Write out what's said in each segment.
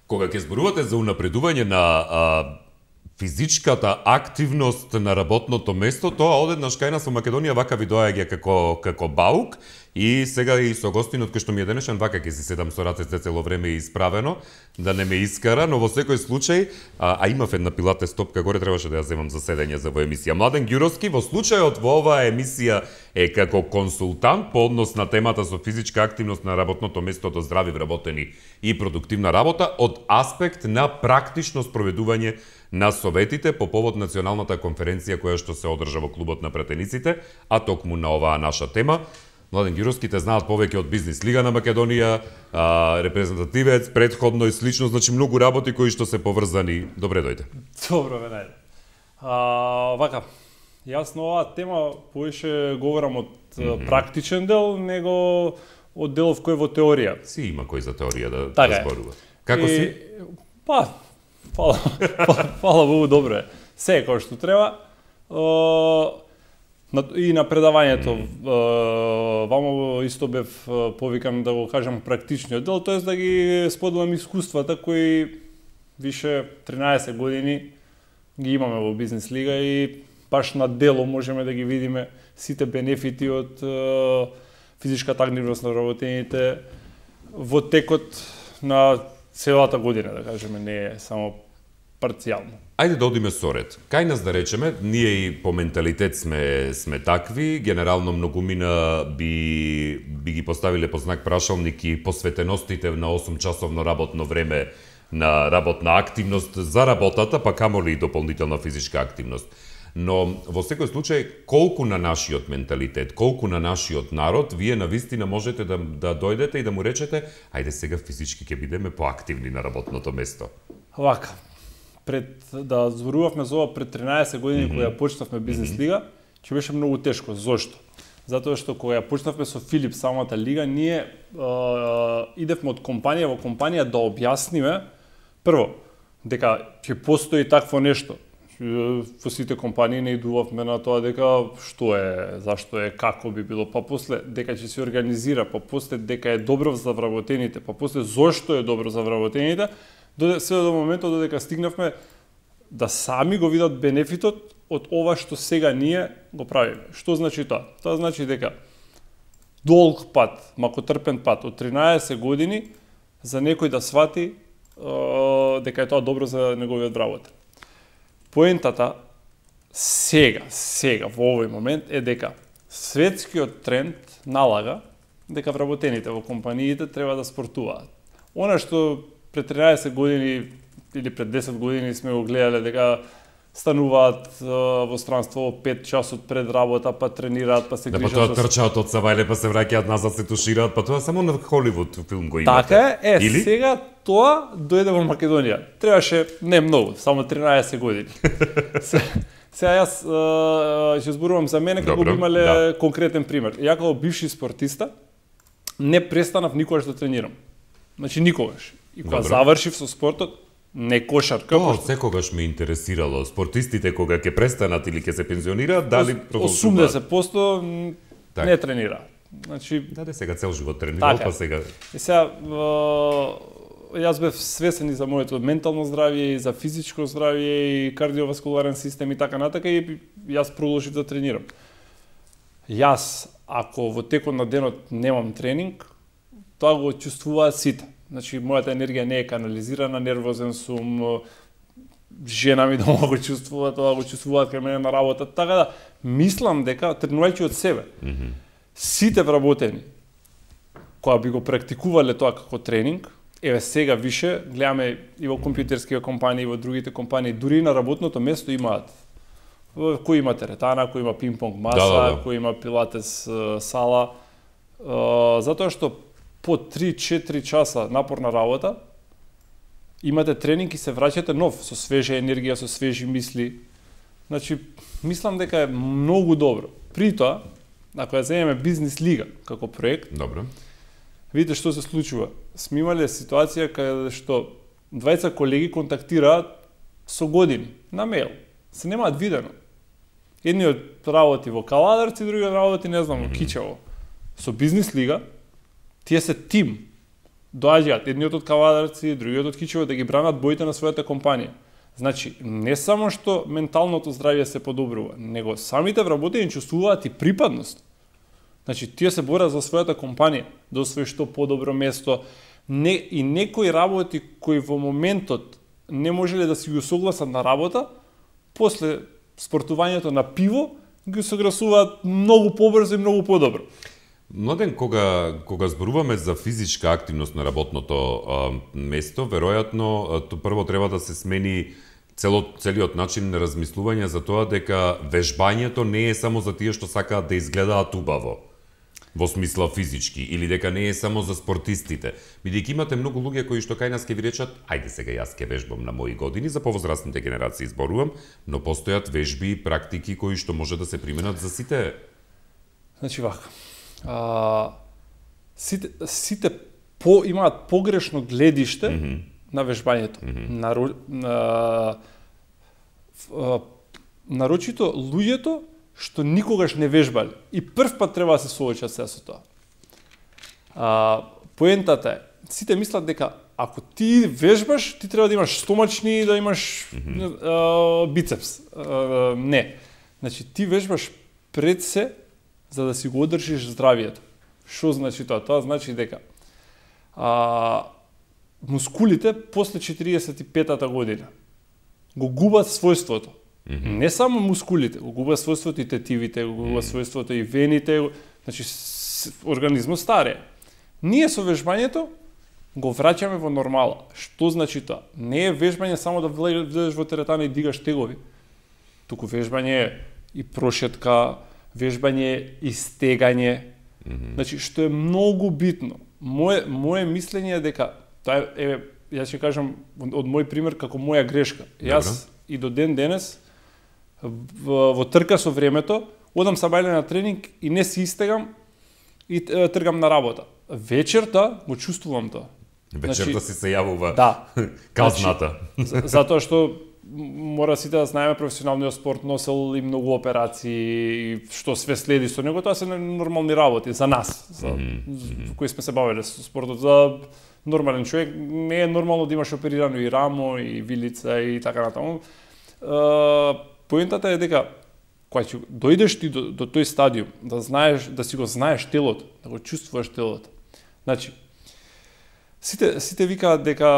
Кога ќе зборувате за унапредување на физичката активност на работното место, тоа одеднаш кај нас во Македонија вака ви доаѓа како баук и сега и со гостинот кој што ми е денешен вака ќе си седам со рацете цело време исправено да не ме искара, но во секој случај имав една пилатес топка горе, требаше да ја земам за седење за во емисија. Младен Ѓуровски во случајот во оваа емисија е како консултант по однос на темата со физичка активност на работното место до здрави вработени и продуктивна работа од аспект на практично спроведување на советите по повод националната конференција која што се одржа во клубот на пратениците, а токму на оваа наша тема. Младен Ѓуровски те знаат повеќе од Бизнис Лига на Македонија, репрезентативец, предходно и слично, значи многу работи кои што се поврзани. Добре дојде. Добро ме најде. Вака, јас на оваа тема повеќе говорам од практичен дел, него од делов кој во теорија. Си има кој за теорија да зборува. Како си? Фала Богу, добро е. Се е кој што треба. И на предавањето вамо исто бев повикан да го кажам практичниот дел, тоест да ги споделам искуствата кои више 13 години ги имаме во Бизнес Лига и баш на дело можеме да ги видиме сите бенефити од физичката активност на работените во текот на целата година, да кажеме, не е само парцијално. Ајде да одиме со ред. Кај нас да речеме, ние и по менталитет сме такви, генерално многумина би ги поставиле по знак прашалник и посветеностите на 8-часовно работно време на работна активност за работата, па камоли и дополнителна физичка активност. Но во секој случај, колку на нашиот менталитет, колку на нашиот народ, вие навистина можете да дојдете и да му речете, ајде сега физички ќе бидеме поактивни на работното место. Вака, да зборувавме за ова пред 13 години кога ја почнавме Бизнес Лига, ќе беше многу тешко. Зошто? Затоа што кога ја почнавме со Филип самата лига, ние идевме од компанија во компанија да објасниме прво дека ќе постои такво нешто. Во сите компании не идувавме на тоа дека што е, зашто е, како би било, па после дека ќе се организира, па после дека е добро за вработените, па после зошто е добро за вработените, се до моментот додека стигнавме да сами го видат бенефитот од ова што сега ние го правиме. Што значи тоа? Тоа значи дека долг пат, макотрпен пат од 13 години за некој да свати дека е тоа добро за неговиот вработен. Поентата сега во овој момент е дека светскиот тренд налага дека вработените во компаниите треба да спортуваат. Она што пред 13 години или пред 10 години сме го гледале дека стануваат во странство 5 часот пред работа, па тренираат, па се грижат. Да, па тоа трчаат од Савајле, па се враќаат назад, се тушираат, па тоа само на Холивуд филм го имате. Така е, сега тоа дојде во Македонија. Требаше не многу, само 13 години. Сега јас ќе зборувам за мене како би имале конкретен пример. Ја како бивши спортиста не престанав никогаш да тренирам. Значи никогаш. И кога завршив со спортот, не кошарка. Тоа секогаш ме интересирало. Спортистите кога ќе престанат или ќе се пензионираат, дали 80% не тренираат. Значи сега цел живот тренирал, па сега. И сега јас бев свесен и за моето ментално здравје, и за физичко здравје, и кардиоваскуларен систем и така натака, и јас продолжив да тренирам. Јас, ако во текот на денот немам тренинг, тоа го чувствуваат сите. Значи, мојата енергија не е канализирана, нервозен сум, жена ми дома го чувствува, тоа го чувствуваат кај мене на работа, така да мислам дека, тренувајќи од себе, сите вработени, која би го практикувале тоа како тренинг, еве сега више, гледаме и во компјутерски компании, и во другите компании, дури и на работното место имаат, кој има теретана, кој има пинг-понг маса, кој има пилатес сала, затоа што по 3-4 часа напорна работа, имате тренинг и се враќате нов, со свежа енергија, со свежи мисли. Значи, мислам дека е многу добро. При тоа, ако ја земеме Бизнес Лига како проект, видите што се случува. Сме имале ситуација каде што двајца колеги контактираат со години, на мејл. Се немаат видено. Едниот работи во Каладарци, другиот работи, не знам, во Кичево. Со Бизнес Лига, тие се тим. доаѓаат едниот од кавадарци, другиот од кичево да ги бранат боите на својата компанија. Значи, не само што менталното здравје се подобрува, него самите вработени чувствуваат и припадност. Значи, тие се борат за својата компанија, да освои што подобро место. И некои работи кои во моментот не можеле да си го согласат на работа, после спортувањето на пиво, ги согласуваат многу побрзо и многу подобро. Младен, кога зборуваме за физичка активност на работното место, веројатно прво треба да се смени целиот начин на размислување за тоа дека вежбањето не е само за тие што сакаат да изгледаат убаво, во смисла физички, или дека не е само за спортистите. Бидејќи имате многу луѓе кои што кај нас ќе ви речат, ајде сега јас ќе вежбам на мои години, за повозрастните генерации зборувам, но постојат вежби и практики кои што може да се применат за сите. Значи вака. Сите имаат погрешно гледиште на вежбањето. Нарочито луѓето што никогаш не вежбале и прв пат треба да се соочат се со тоа. Поентата е, сите мислат дека ако ти вежбаш, ти треба да имаш стомачни и да имаш бицепс. Не. Значи ти вежбаш пред се за да си го одржиш здравието. Што значи тоа? Тоа значи дека мускулите после 45-та година го губат својството. Не само мускулите, го губат својството и тетивите, го губат својството и вените, значи организмот старее. Ние со вежбањето го враќаме во нормала. Што значи тоа? Не е вежбање само да влезеш во теретана и дигаш тегови. Туку вежбање е и прошетка, вежбање и стегање. Значи, што е многу битно. Моje мислење е дека, тоа е, јас ќе кажам од мој пример како моја грешка. Јас и до ден денес, во трка со времето, одам са бајле на тренинг и не си истегам и тргам на работа. Вечерта го чувствувам тоа. Вечерта си се јавува казната. Затоа што мора сите да знаеме, професионалниот спорт носел и многу операции, што све следи со него, тоа се нормални работи за нас, кои сме се бавеле со спортот. За нормален човек не е нормално да имаш оперирано и рамо, и вилица, и така натаму. Поентата е дека, кога ќе дојдеш ти до тој стадиум, да знаеш, да си го знаеш телото, да го чувствуваш телото. Значи, сите викаат дека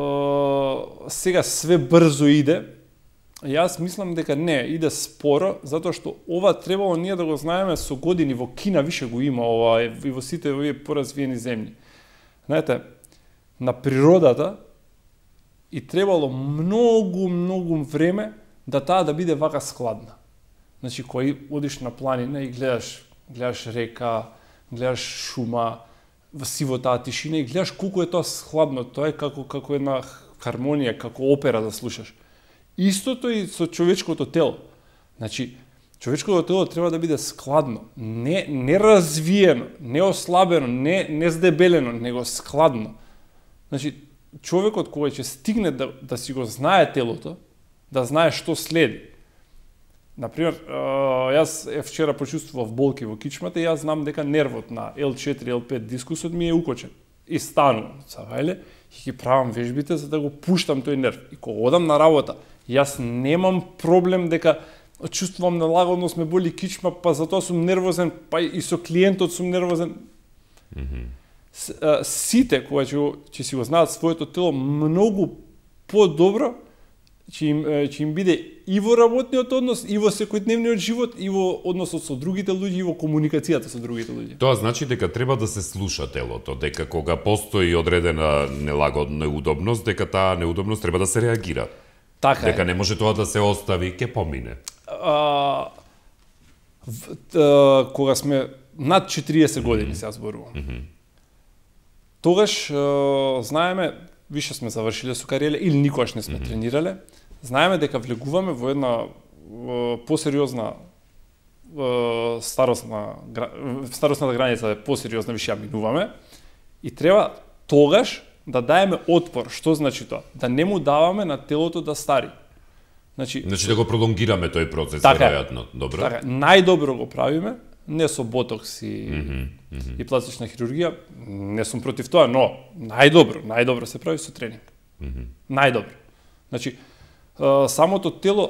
сега све брзо иде. Јас мислам дека не, иде споро, затоа што ова требало ние да го знаеме со години. Во Кина више го има ова и во сите овие поразвиени земји. Знаете, на природата и требало многу време да таа да биде вака складна. Значи, кој одиш на планина и гледаш река, гледаш шума, во сивотаа тишина и гледаш колку е тоа складно, тоа е како една хармонија, како опера да слушаш. Истото и со човечкото тело. Значи, човечкото тело треба да биде складно, не развиено, не ослабено, не здебелено, него складно. Значи, човекот кој ќе стигне да си го знае телото, да знае што следи. Например, јас вчера почувствував болки во кичмата и јас знам дека нервот на L4, L5 дискусот ми е укочен. И станувам, савајле, и ги правам вежбите за да го пуштам тој нерв. И кога одам на работа, јас немам проблем дека чувствувам налагодно сме боли кичма, па затоа сум нервозен, па и со клиентот сум нервозен. Сите кои ќе си го знаат своето тело многу подобро, ќе им биде и во работниот однос, и во секојдневниот живот, и во односот со другите луѓе, и во комуникацијата со другите луѓе. Тоа значи дека треба да се слуша телото, дека кога постои одредена нелагодна неудобност, дека таа неудобност треба да се реагира. Така дека не може тоа да се остави, ќе помине. Кога сме над 40 години, сега зборувам. Тогаш знаеме, више сме завршиле со кариера или никогаш не сме тренирале, знаеме дека влегуваме во една посериозна старосната граница е посериозна, више ја минуваме и треба тогаш да даеме отпор. Што значи тоа? Да не му даваме на телото да стари. Значи да го пролонгираме тој процес, веројатно. Добро. Така, најдобро го правиме, не со ботокс и и пластична хирургија, не сум против тоа, но најдобро се прави со тренинг. Најдобро. Значи, самото тело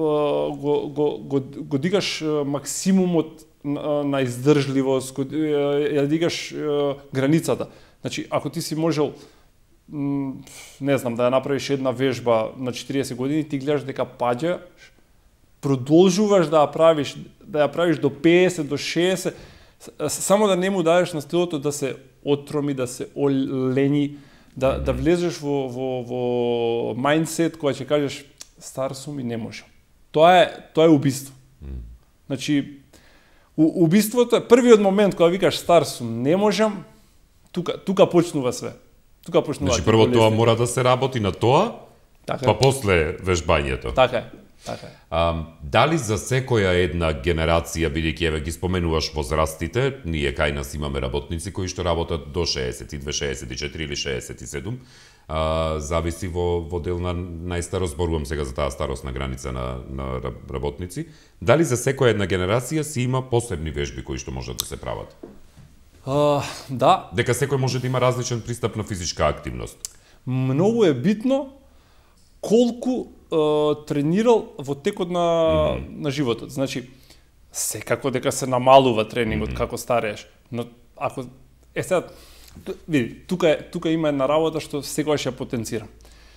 го дигаш максимумот на издржливост, ја дигаш границата. Значи, ако ти си можел, не знам, да ја направиш една вежба на 40 години, ти гледаш дека паѓаш, продолжуваш да ја правиш до 50, до 60, само да не му дадеш на телото да се отроми, да се олени, да влезеш во мајндсет која ќе кажеш стар сум и не можам. Тоа е убиство. Значи, убиството е првиот момент кога викаш стар сум, не можам, тука почнува све. Значи, прво тоа мора да се работи на тоа, па после вежбањето. Така е. Дали за секоја една генерација, бидејќи еве ги споменуваш возрастите, ние кај нас имаме работници кои што работат до 62, 64 или 67, зависи во дел на најстаро, зборувам сега за таа старосна граница на работници. Дали за секоја една генерација си има посебни вежби кои што можат да се прават? Да. Дека секој може да има различен пристап на физичка активност. Многу е битно колку тренирал во текот на животот. Значи, секако дека се намалува тренингот како старееш, но ако сега види, тука има една работа што секогаш ја потенцирам.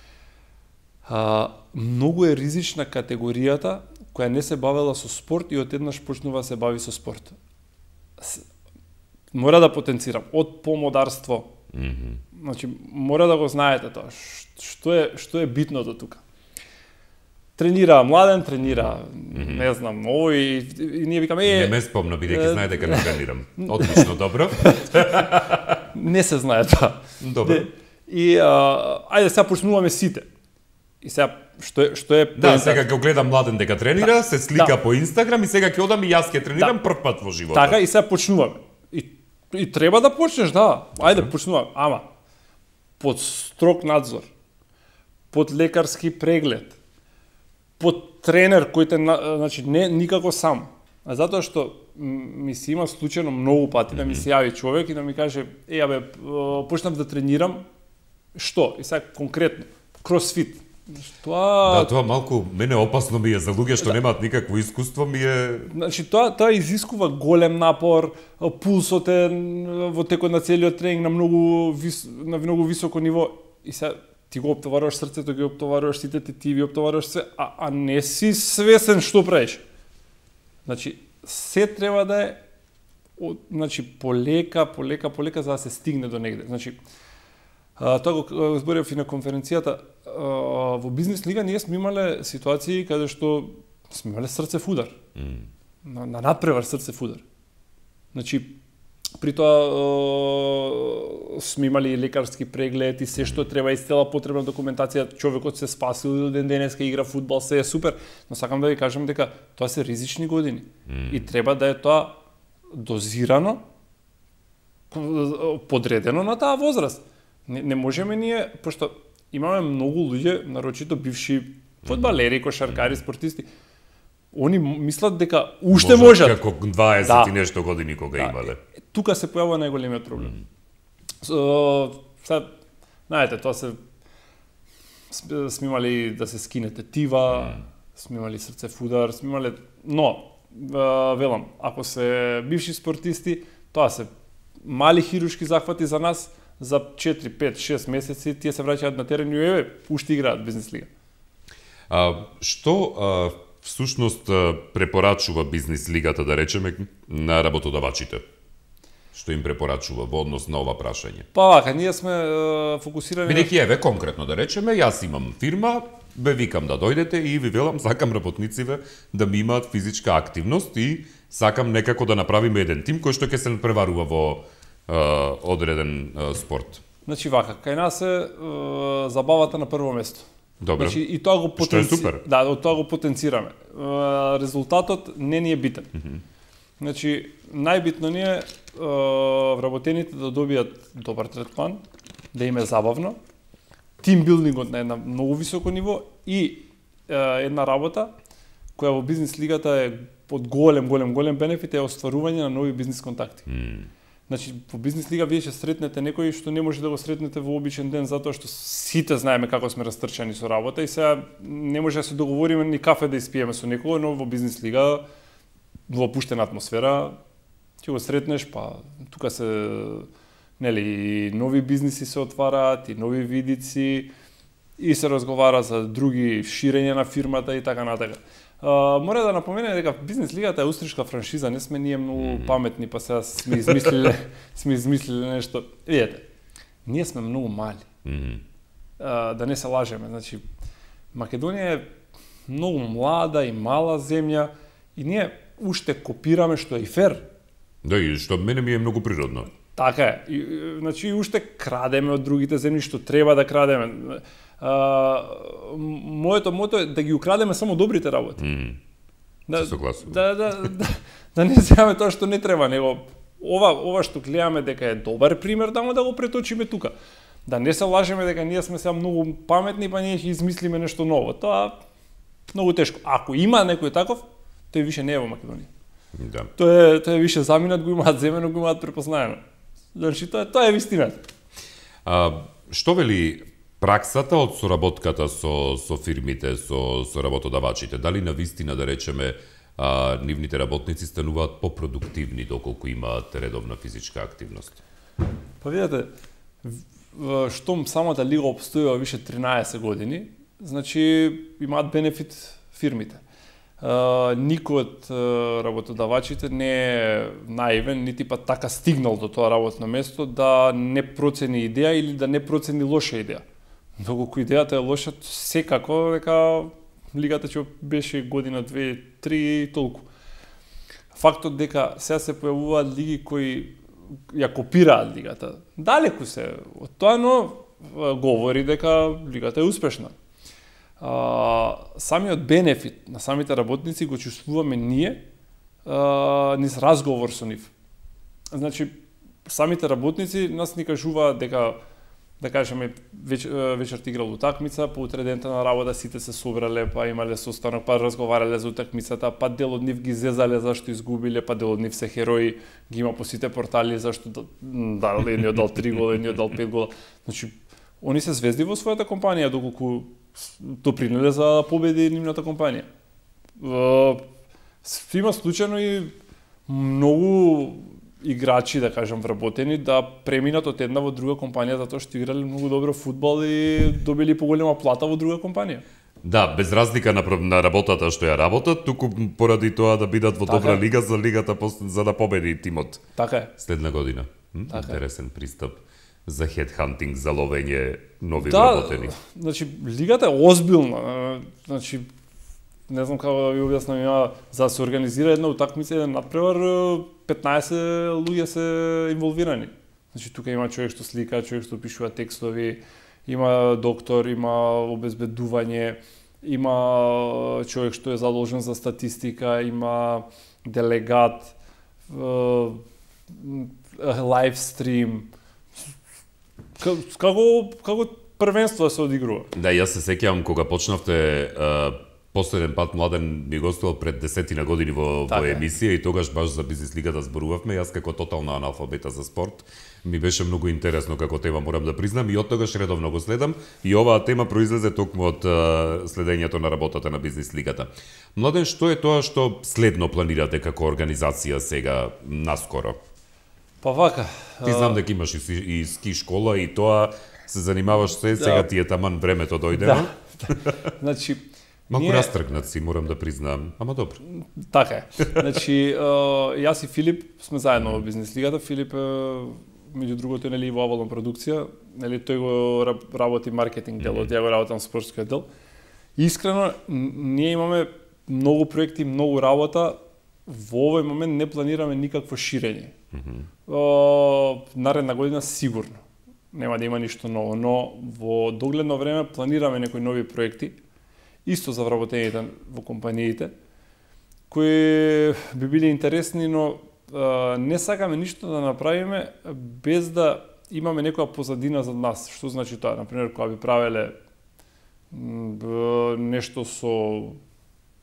Многу е ризична категоријата која не се бавела со спорт и одеднаш почнува да се бави со спорт. Мора да потенцирам од помодарство. Значи, мора да го знаете тоа. Што е битното тука? Тренира младен, тренира, не знам, овој и ние викаме Не ме спомна, бидејќи знае дека не тренирам. Отлично, добро. Не се знае тоа. Добро. И ајде сега почнуваме сите. И сега што е Да, сега ќе гледам младен дека тренира, се слика по Инстаграм и сега ќе одам и јас ќе тренирам прв пат во животот. Така и сега почнуваме. И треба да почнеш, да. Ајде почнуваме, ама под строг надзор, под лекарски преглед, под тренер кој те, значи не никако сам. Затоа што ми се има случајно многу пати да ми се јави човек и да ми каже почнав да тренирам, што? И сега конкретно кросфит. Да, тоа малку мене опасно ми е за луѓе што немаат никакво искуство, ми е. Значи тоа изискува голем напор, пулсот е во текот на целиот тренинг на многу високо ниво и сега ти го оптоваруваш срцето, ги оптоваруваш сите тетиви, оптоваруваш се, а не си свесен што правиш. Значи се треба да е полека за да се стигне до негде. Значи тоа го зборев и на конференцијата. Во бизнес лига ние сме имале ситуации каде што сме имале срцев удар. На надпревар срцев удар. Значи, при тоа сме имали лекарски преглед и се што треба, и цела потребна документација, човекот се спасил, денеска игра фудбал, се е супер, но сакам да ви кажам дека тоа се ризични години. И треба да е тоа дозирано, подредено на таа возраст. Не можеме ние, пошто имаме многу луѓе, нарочито бивши фудбалери, кошаркари, спортисти, они мислат дека уште можат. Како 20 и нешто години кога имале. Тука се појавува најголемиот проблем. Сега, знаете, тоа сме имали да се скине тетива, сме имали срцев удар, сме имали, но велам, ако се бивши спортисти, тоа се мали хируршки захвати за нас, за 4, 5, 6 месеци тие се враќаат на терен и уште играат бизнес лига. Што всушност препорачува бизнес лигата, да речеме, на работодавачите? Што им препорачува во однос на ова прашање? Па вака, ние сме фокусирани... Бидејќи еве, конкретно да речеме, јас имам фирма, ве викам да дојдете и ви велам, сакам работниците да ми имаат физичка активност и сакам некако да направиме еден тим кој што ќе се преварува во одреден спорт. Значи вака, кај нас е забавата на прво место. Добро. Значи и тоа го Што е супер. Да, од тоа го потенцираме. Резултатот не ни е битен. Значи најбитно ни е вработените да добијат добар третман, да им е забавно, тимбилдингот на една многу високо ниво и една работа која во бизнес лигата е под голем бенефит е остварување на нови бизнес контакти. Значи, во бизнес лига вие ќе сретнете некој што не може да го сретнете во обичен ден затоа што сите знаеме како сме растрчани со работа и сега не може да се договориме ни кафе да испиеме со некого, но во бизнес лига во опуштена атмосфера ќе го сретнеш, па тука се нели нови бизниси се отвараат и нови видици и се разговара за други ширење на фирмата и така натака. Мора да напоменем дека бизнес лигата е устришка франшиза, не сме ние многу паметни, па сега сме измислиле нешто. Видете, ние сме многу мали. Да не се лажеме, значи Македонија е многу млада и мала земја и ние уште копираме што е и фер. Да, и што мене ми е многу природно. Така е. Значи уште крадеме од другите земји што треба да крадеме. Моето мото е да ги украдеме само добрите работи. Се согласувам. Да не земаме тоа што не треба, него ова што гледаме дека е добар пример, да го преточиме тука. Да не се лажеме дека ние сме сега многу паметни, па ние ќе измислиме нешто ново. Тоа многу тешко. Ако има некој таков, тој више не е во Македонија. Да. Тој е више заминат, го имаат земено, го имаат препознаено. Значи тоа е вистината. Што вели праксата од соработката со фирмите, со работодавачите? Дали на вистина, да речеме, нивните работници стануваат попродуктивни доколку имаат редовна физичка активност? Па видете, штом самата лига обстојува више 13 години, значи имаат бенефит фирмите. Никој од работодавачите не е наивен, нити па така стигнал до тоа работно место да не процени идеја или да не процени лоша идеја. Доколку идејата е лоша, секако дека лигата ќе беше година, 2, 3 и толку. Фактот дека сега се појавуваат лиги кои ја копираат лигата, далеку се од тоа, но говори дека лигата е успешна. Самиот бенефит на самите работници го чувствуваме ние низ разговор со нив. Значи, самите работници нас ни кажуваат дека, да кажеме, вечерта играл утакмица, по утредента на работа сите се собрале, па имале состанок, па разговарале за утакмицата, па дел од нив ги зезале зашто изгубиле, па дел од нив се херои, ги има по сите портали зашто едниот дал 3 гола, едниот дал 5 гола. Значи, они се звезди во својата компанија, доколку допринеле за победи нивната компанија. Има случајно и многу играчи, да кажам, вработени, да преминат од една во друга компанија затоа што играле многу добро фудбал и добили поголема плата во друга компанија. Да, без разлика на работата што ја работат, туку поради тоа да бидат во добра лига за лигата за да победи тимот. Така е. Следна година. Интересен пристап за хедхантинг, за ловење нови вработени. Значи, лигата е озбилна. Значи, не знам како да ви објаснам, има за да се организира една утакмица, еден надпревар, 15 луѓе се инволвирани. Значи, тука има човек што слика, човек што пишува текстови, има доктор, има обезбедување, има човек што е задолжен за статистика, има делегат, лайв стрим. Како првенство да се одигрува? Да, јас се сеќавам кога почнавте последен пат Младен ми гостувал пред 10 години во емисија и тогаш баш за бизнес лигата зборувавме. Јас како тотална аналфабета за спорт ми беше многу интересно како тема, морам да признам, и од тогаш редовно го следам и оваа тема произлезе токму од следењето на работата на бизнес лигата. Младен, што е тоа што следно планирате како организација сега наскоро? Па вака. Ти знам дека имаш и ски школа и тоа се занимаваш сега ти е таман времето дојдено. Значи, малку растргнат си, морам да признаам, ама добро. Така е. Значи, јас и Филип сме заедно во бизнес лигата. Филип меѓу другото нели во Авалон продукција, нели тој го работи маркетинг делот, ја го работам спортскиот дел. Искрено, ние имаме многу проекти, многу работа. Во овој момент не планираме никакво ширење. Наредна година сигурно нема да има ништо ново, но во догледно време планираме некои нови проекти, исто за вработените во компаниите, кои би биле интересни, но не сакаме ништо да направиме без да имаме некоја позадина за нас. Што значи тоа? Например, кога би правеле нешто со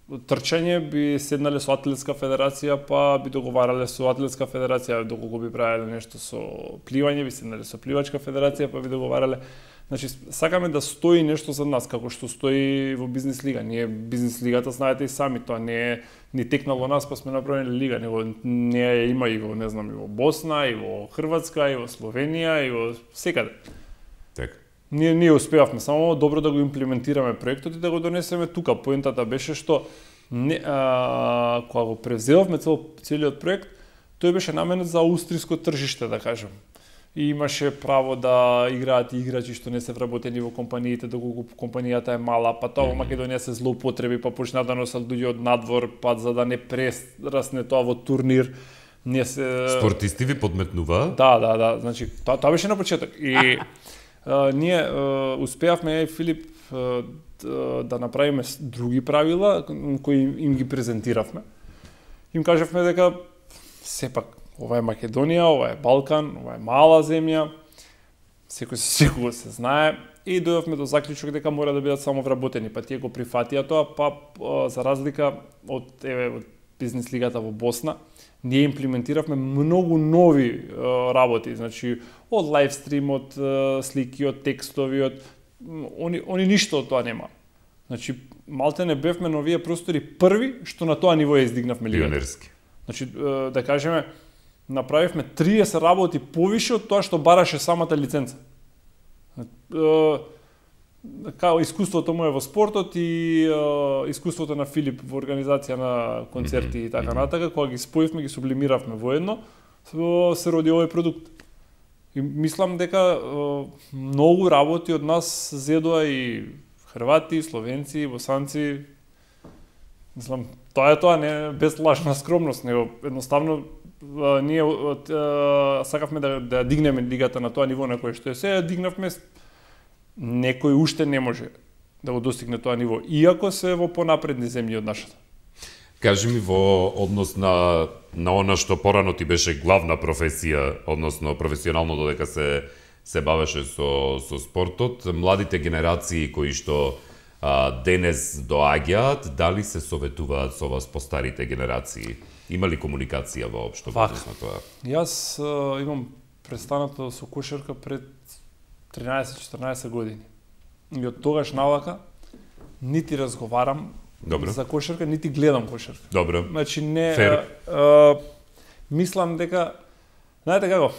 трчање би седнале со атлетска федерација, па би договарале со атлетска федерација, доколку би правеле нешто со пливање, би седнале со пливачка федерација, па би договарале. Значи, сакаме да стои нешто за нас, како што стои во бизнес лига. Ние бизнес лигата, знаете и сами, тоа не е ни текнало нас, па сме направили лига, него не ја има и во, не знам, и во Босна, и во Хрватска, и во Словенија, и во секаде. Така. Ние успеавме само добро да го имплементираме проектот и да го донесеме тука. Поентата беше што кога го превзевавме целиот проект, тој беше наменет за аустриско тржиште, да кажем. И имаше право да играат играчи што не се вработени во компаниите, доколку компанијата е мала, па тоа во Македонија се злоупотреби, па почна да носат луѓе од надвор, па за да не прерасне тоа во турнир. Не се Спортисти ви подметнува? Да, значи тоа беше на почеток. И ние успеавме, Филип, да направиме други правила кои им ги презентиравме. Им кажавме дека сепак ова е Македонија, ова е Балкан, ова е мала земја, секој се знае, и дојдовме до заклучок дека мора да бидат само вработени, па тие го прифатија тоа, па за разлика од бизнес лигата во Босна, ние имплементиравме многу нови работи, значи од лайвстрим, од слики, од текстови, они ништо од тоа нема. Значи малте не бевме на овие простори први што на тоа ниво ја издигнавме лигата. Пионерски. Значи да кажеме, направивме 30 работи повише од тоа што бараше самата лиценца. Као искуството му е во спортот и искуството на Филип во организација на концерти и така натака, кога ги споивме, ги сублимиравме воедно, се роди овој продукт. И мислам дека многу работи од нас зедоа и хрвати, словенци, босанци. Мислам, тоа е тоа, не без лажна скромност, него едноставно ние сакавме да дигнеме лигата на тоа ниво на кое што е сега, дигнавме, некој уште не може да го достигне тоа ниво, иако се во понапредни земји од нашата. Кажи ми, во однос на она што порано ти беше главна професија, односно професионално додека се бавеше со спортот, младите генерации кои што денес доаѓаат, дали се советуваат со вас по старите генерации? Има ли комуникација воопшто во однос на тоа? Јас имам престанато со кошарка пред 13-14 години. И од тогаш навака нити разговарам за кошарка, нити гледам кошарка. Добро. Значи не мислам дека, знаете како,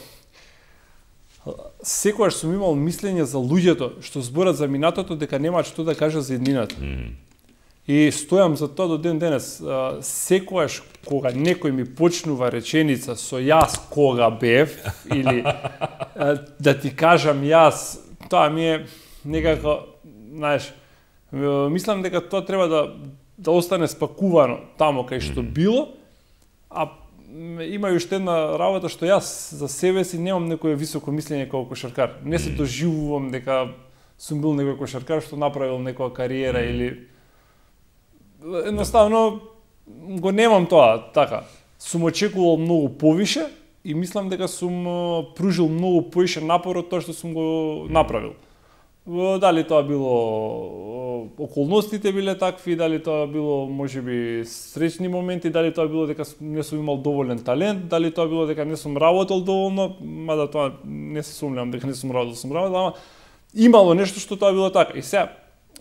секогаш сум имал мислење за луѓето што зборат за минатото дека немаат што да кажат за иднината. И стојам за тоа до ден денес. Секогаш кога некој ми почнува реченица со јас кога бев или да ти кажам јас, тоа ми е некако, знаеш, мислам дека тоа треба да остане спакувано тамо кај што било, а има уште една работа што јас за себе си немам некое високо мислење како кошаркар. Не се доживувам дека сум бил некој кошаркар што направил некоја кариера или едноставно го немам тоа така. Сум очекувал многу повише и мислам дека сум пружил многу повише напор од тоа што сум го направил. Дали тоа било околностите биле такви, дали тоа било можеби среќни моменти, дали тоа било дека не сум имал доволен талент, дали тоа било дека не сум работел доволно, мада тоа не се сумневам дека не сум работел, ама имало нешто што тоа било така. И сега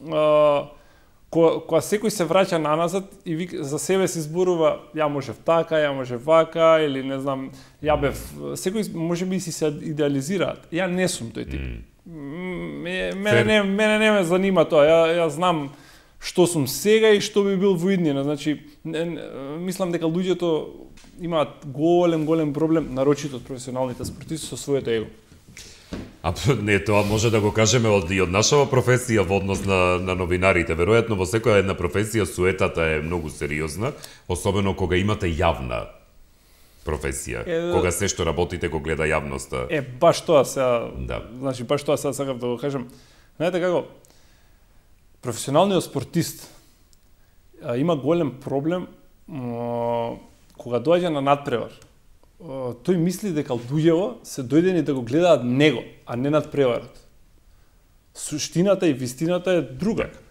кога секој се враќа наназад и за себе си зборува ја можев така, ја можев вака или не знам, ја бев, секој можеби си се идеализираат. Ја не сум тој тип. Мене не ме занима тоа. Ја знам што сум сега и што би бил во иднина. Значи, мислам дека луѓето имаат голем проблем, нарочито од професионалните спортисти, со своето его. Не, тоа може да го кажеме и од нашава професија во однос на новинарите. Веројатно во секоја една професија суетата е многу сериозна, особено кога имате јавна професија, кога се што работите го гледа јавноста. Баш тоа сега, да. Значи баш тоа сега сакав да го кажам. Знаете како, професионалниот спортист има голем проблем кога доаѓа на надпревар. Тој мисли дека луѓето се дојдени да го гледаат него, а не надпреварот. Суштината и вистината е друга.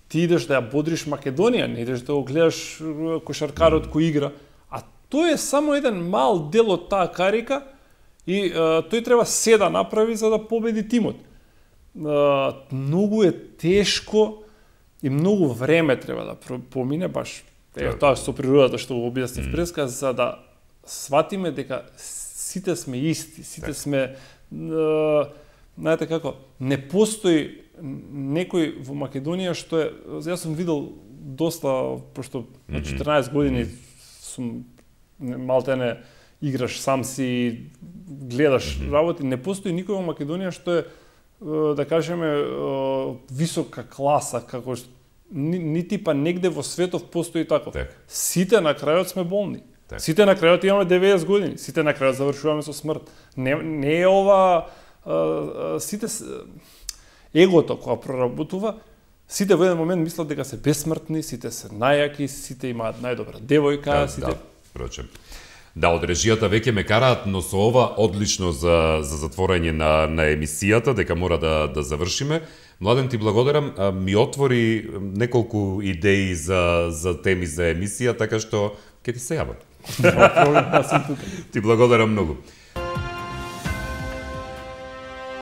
ти идеш да ја бодриш Македонија, не идеш да го гледаш кошаркарот кој игра, а тој е само еден мал дел од таа карика и тој треба се да направи за да победи тимот. Многу е тешко и многу време треба да помине, баш тоа со природата што го објаснив преска, за да сватиме дека сите сме исти, сите сме, знаете како, не постои некој во Македонија што е, јас сум видел доста, пошто на 14 години сум малтене играш сам си, гледаш работи, не постои никој во Македонија што е, да кажеме, висока класа, како нити па негде во светов постои таков. Сите на крајот сме болни. Сите на крајот имаме 90 години, сите на крајот завршуваме со смрт. Не е ова сите егото кога проработува, сите во еден момент мислат дека се бесмртни, сите се најаки, сите имаат најдобра девојка, сите. Да, од режијата веќе ме караат, но со ова одлично за затворање на емисијата, дека мора да завршиме. Младен, ти благодарам, ми отвори неколку идеи за теми за емисија, така што ќе ти се јавам. Ти благодарам многу.